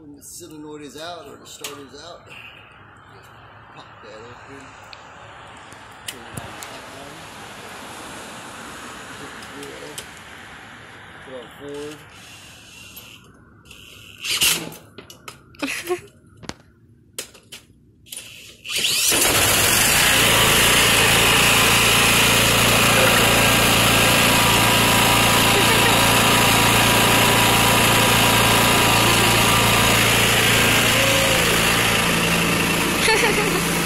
when the solenoid is out or the starter is out, just pop that open, turn it on the top one, hit the wheel, put on forward. Ha ha ha.